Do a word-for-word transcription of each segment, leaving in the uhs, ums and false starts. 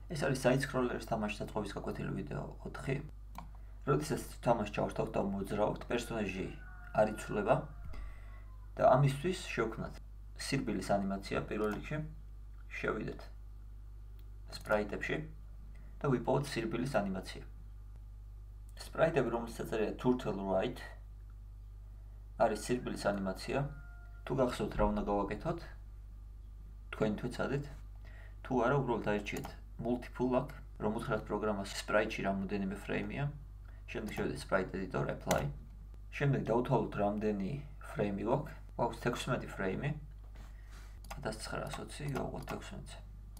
ეს არის side scroller-ის თამაშის აწყობის გაკვეთილი ვიდეო ოთხი. როდესაც თამაშს ჩავართავთ და მოძრაობთ, პერსონაჟი არ იცვლება და ამისთვის შევქმნათ სირბილის ანიმაცია პირველ რიგში. შევიდეთ სპრაიტებში და ვიპოვოთ სირბილის ანიმაცია. სპრაიტები, რომელსაც ეწერია turtle right, არის სირბილის ანიმაცია. თუ გახსოვთ რა უნდა გავაკეთოთ, თქვენ თვეცადეთ. თუ არა, უბრალოდ აირჩიეთ multiple lock, რომ უთხრათ პროგრამას სპრაიტში რამდენიმე ფრეიმია. შემდეგ შევიდეთ sprite editor, apply. შემდეგ დავთვალოთ რამდენი ფრეიმი გვაქვს. გვაქვს თექვსმეტი ფრეიმი. ათას ცხრაას ოცი, გავუყოთ თექვსმეტზე.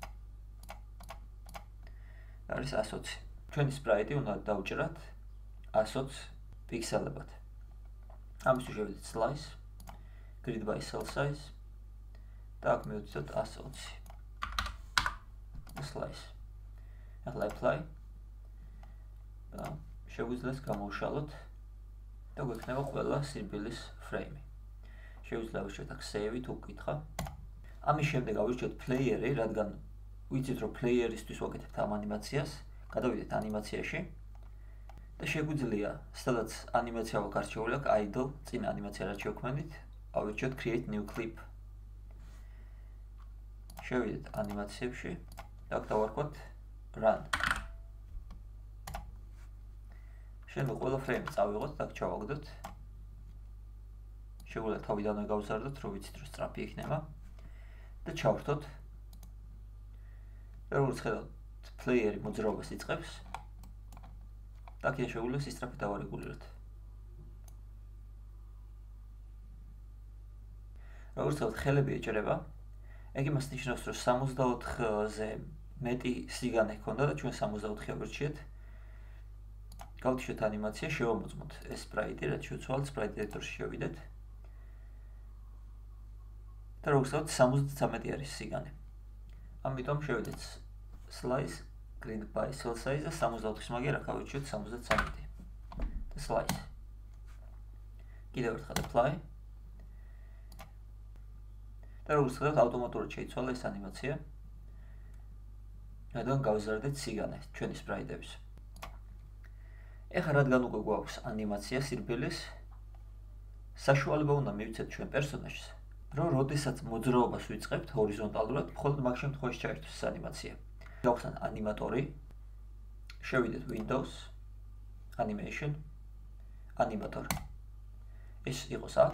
არის ას ოცი. ჩვენი sprite-ი უნდა დავჭრათ ას ოცი პიქსელებად. ამისთვის შევიდეთ slice, grid by cell size და აქ მივუწოდოთ ას ოცი. slice. ახლა apply და შეგვიძლიათ გამოვშალოთ და გვექნება ყველა სირბილის ფრეიმი. შეგვიძლია ავირჩიოთ აქ save-ით უკითხა. ამის შემდეგ ავირჩიოთ player-ი, რადგან ვიცით რომ player-ისთვის ვაკეთებთ ამ ანიმაციას, გადავიდეთ ანიმაციაში და შეგვიძლია, სადაც ანიმაცია გვაქვს არჩეული აქ idle, წინა ანიმაცია რაც შევქმნით, ავირჩიოთ create new clip. შევიდეთ ანიმაციებში და აქ დავარქვათ run. შემდეგ ყველა ფრეიმი წავიღოთ და აქ ჩავაგდოთ. შეგვიძლია თავიდანვე გავზარდოთ, რომ ვიცით რომ სწრაფი იქნება და ჩავრთოთ. როგორც ხედავთ, player-ი მოძრაობას იწყებს და აქ შეგვიძლია სისწრაფით დავარეგულიროთ. როგორც ხედავთ, ხელები ეჭრება. ეგ იმას ნიშნავს, რომ სამოცდაოთხზე მეტი სიგანე ჰქონდა და ჩვენ სამოცდაოთხი ავირჩიეთ. გავთიშოთ ანიმაცია, შევამოწმოთ ეს sprite-ი, რაც შევცვალთ sprite editor-ში შევიდეთ. და როგორც ხედავთ, სამოცდათვრამეტი არის სიგანე. ამიტომ შევიდეთ slice, grid by cell size და სამოცდაოთხის მაგიერ აქ ავირჩიოთ სამოცდათვრამეტი და slice. კიდევ ერთხელ apply. და როგორც ხედავთ, ავტომატურად შეიცვალა ეს ანიმაცია. რადგან გავზარდეთ სიგანე ჩვენი sprite-ების. ეხლა რადგან უკვე გვაქვს ანიმაცია სირბილის, საშუალება უნდა მივიცეთ ჩვენ პერსონაჟს, რომ როდესაც მოძრაობას ვიწყებთ ჰორიზონტალურად, მხოლოდ მაგ შემთხვევაში ჩაერთოს ეს ანიმაცია. გავხსნათ ანიმატორი, შევიდეთ Windows, Animation, ანიმატორი. ეს იყოს აქ.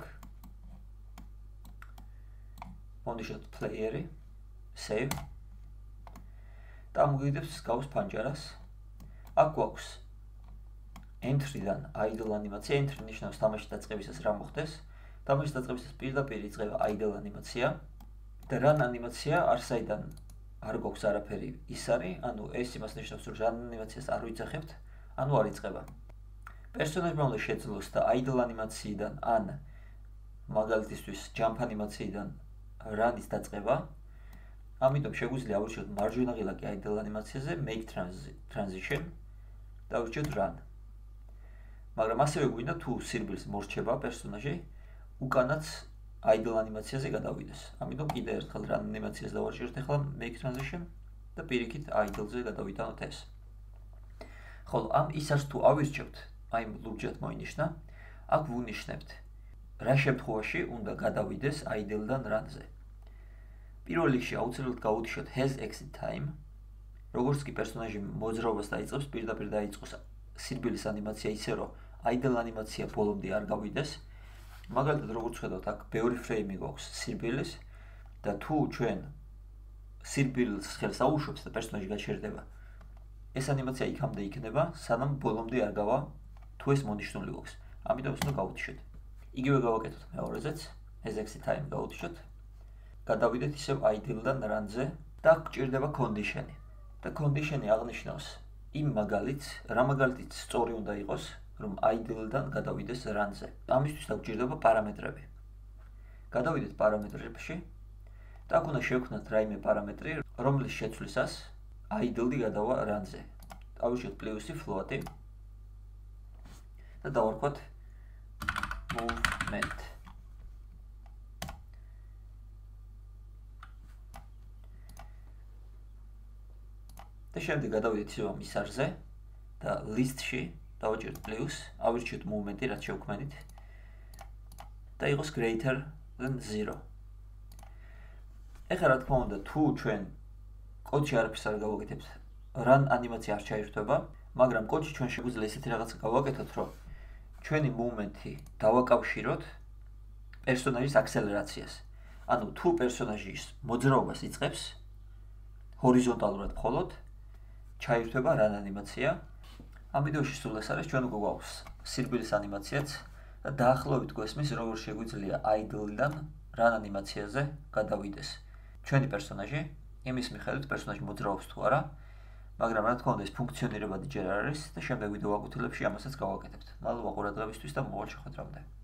მოვნიშნოთ player-ი, save. და ამგვიდებს გავს ფანჯარას. აქ გვაქვს entry-დან idle ანიმაცია. entry ნიშნავს თამაშის დაწყებისას რა მოხდეს. თამაშის დაწყებისას პირდაპირ იწყება idle ანიმაცია და run ანიმაცია არსაიდან არ გვაქვს არაფერი ის არის, ანუ ეს იმას ნიშნავს, რომ run ანიმაციას არ ვიძახებთ, ანუ არ იწყება. პერსონაჟმა უნდა შეძლოს და idle ანიმაციიდან ან მაგალითისთვის jump ანიმაციიდან run-ის დაწყება. ამიტომ შეგვიძლია ავირჩიოთ მარჯვენა ღილაკი idle ანიმაციაზე, make transition და ავირჩიოთ run. მაგრამ ასევე გვინდა თუ სირბილს მორჩება პერსონაჟი, უკანაც idle ანიმაციაზე გადავიდეს. ამიტომ კიდევ ერთხელ run ანიმაციას დავარჩიოთ ახლა make transition და პირიქით idle-ზე გადავიტანოთ ეს. ხოლო ამ ისას თუ ავირჩევთ, აი ლურჯად მოინიშნა, აქ ვუნიშნებთ რა შემთხვევაში უნდა გადავიდეს idle-დან run-ზე. პირველ რიგში აუცილებლად გავუთიშოთ has exit time. როგორც კი პერსონაჟი მოძრაობას დაიწყებს, პირდაპირ დაიწყოს სირბილის ანიმაცია ისე, რომ idle ანიმაცია ბოლომდე არ გავიდეს. მაგალითად, როგორც ხედავთ, აქ ბევრი ფრეიმი გვაქვს სირბილის და თუ ჩვენ სირბილს ხელს აუშვებთ და პერსონაჟი გაჩერდება, ეს ანიმაცია იქამდე იქნება, სანამ ბოლომდე არ გავა, თუ ეს მონიშნული გვაქვს. ამიტომ ეს უნდა გავუთიშოთ. იგივე გავაკეთოთ მეორეზეც, has exit time გავუთიშოთ. გადავიდეთ ისევ idle-დან run-ზე და აქ გჭირდება condition-ი. და condition-ი აღნიშნავს იმ მაგალითს, რა მაგალითიც სწორი უნდა იყოს, რომ idle-დან გადავიდეს run-ზე. ამისთვის დაგვჭირდება პარამეტრები. გადავიდეთ პარამეტრებში და აქ უნდა შევქმნათ რაიმე პარამეტრი, რომლის შეცვლისას idle-ი გადავა run-ზე. ავირჩიოთ პლუსი float-ი და დავარქვათ movement. და შემდეგ გადავიდეთ ისევ მისარზე და list-ში დავაჭერთ plus, ავირჩიოთ movement-ი, რაც შევქმნით და იყოს greater than zero. ეხლა რა თქმა უნდა, თუ ჩვენ კოდში არაფერს არ გავაკეთებთ, run ანიმაცია არ ჩაირთვება, მაგრამ კოდში ჩვენ შეგვიძლია ისეთი რაღაცა გავაკეთოთ, რომ ჩვენი movement-ი დავაკავშიროთ პერსონაჟის აქსელერაციას. ანუ თუ პერსონაჟის მოძრაობას იწყებს ჰორიზონტალურად მხოლოდ ჩაირთვება run ანიმაცია. ამ ვიდეოში სულ ეს არის, ჩვენ უკვე გვაქვს სირბილის ანიმაციაც და დაახლოებით გვესმის, როგორ შეგვიძლია idle-დან run ანიმაციაზე გადავიდეს ჩვენი პერსონაჟი, იმის მიხედვით პერსონაჟი მოძრაობს თუ არა, მაგრამ რა თქმა უნდა ეს ფუნქციონირებადი ჯერ არ არის და შემდეგ ვიდეო აკვეთილებში ამასაც გავაკეთებთ. მადლობა ყურადღებისთვის და მოვალ შეხვედრამდე.